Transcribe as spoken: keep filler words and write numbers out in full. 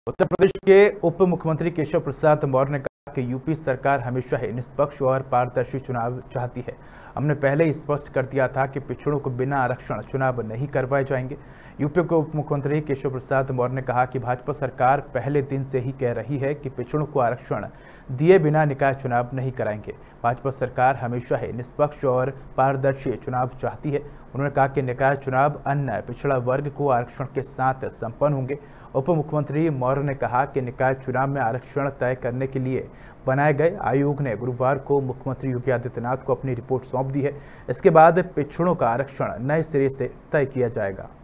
उत्तर प्रदेश के उप मुख्यमंत्री केशव प्रसाद मौर्य ने कहा कि यूपी सरकार हमेशा ही निष्पक्ष और पारदर्शी चुनाव चाहती है। हमने पहले ही स्पष्ट कर दिया था कि पिछड़ों को बिना आरक्षण चुनाव नहीं करवाए जाएंगे। यूपी के उप मुख्यमंत्री केशव प्रसाद मौर्य ने कहा कि भाजपा सरकार पहले दिन से ही कह रही है कि पिछड़ों को आरक्षण दिए बिना निकाय चुनाव नहीं कराएंगे। भाजपा सरकार हमेशा ही निष्पक्ष और पारदर्शी चुनाव चाहती है। उन्होंने कहा कि निकाय चुनाव अन्य पिछड़ा वर्ग को आरक्षण के साथ संपन्न होंगे। उप मुख्यमंत्री मौर्य ने कहा कि निकाय चुनाव में आरक्षण तय करने के लिए बनाए गए आयोग ने गुरुवार को मुख्यमंत्री योगी आदित्यनाथ को अपनी रिपोर्ट सौंप दी है। इसके बाद पिछड़ों का आरक्षण नए सिरे से तय किया जाएगा।